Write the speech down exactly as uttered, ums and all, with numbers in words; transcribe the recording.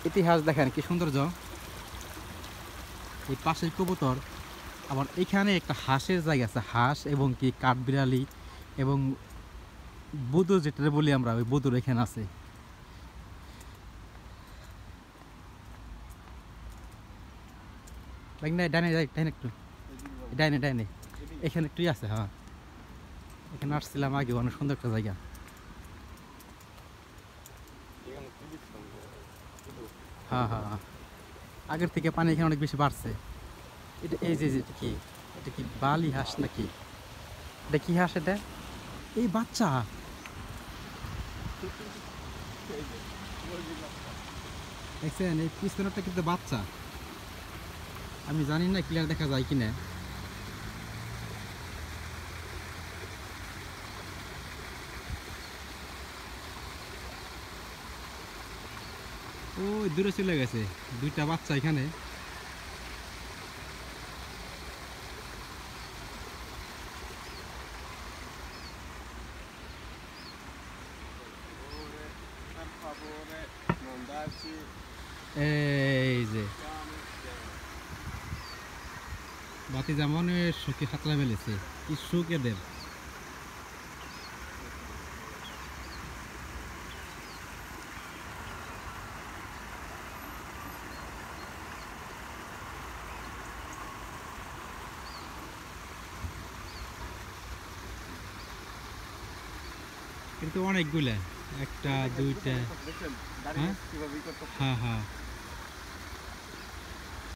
ইতিহাস দেখেন কি সৌন্দর্য। এই পাশে কবুতর, আবার এখানে একটা হাঁসের জায়গা আছে, হাঁস এবং কি কাঠবিড়ালি এবং বুদুর যেটা বলি আমরা, ওই বুদুর এখানে আছে। ডাইনে ডাইনে একটু ডাইনে ডাইনে এখানে একটুই আছে। হ্যাঁ, এখানে আসছিলাম আগে, অনেক সুন্দর একটা জায়গা। হ্যাঁ হ্যাঁ, আগের থেকে পানি এখানে অনেক বেশি বাড়ছে। এটা এই যে এটা কি, এটা কি বালি হাঁস নাকি? এটা কি হাঁস এটা? এই বাচ্চা, দেখছেন এই পিছনেরটা কিন্তু বাচ্চা। আমি জানি না ক্লিয়ার দেখা যায় কিনা। ওই দূরে চলে গেছে দুইটা বাচ্চা এখানে। এই যে বাতি যেমন সুখী খাতলা ফেলেছে, কি সুখ এদের। কিন্তু অনেকগুলা, একটা দুইটা। হ্যাঁ হ্যাঁ হ্যাঁ।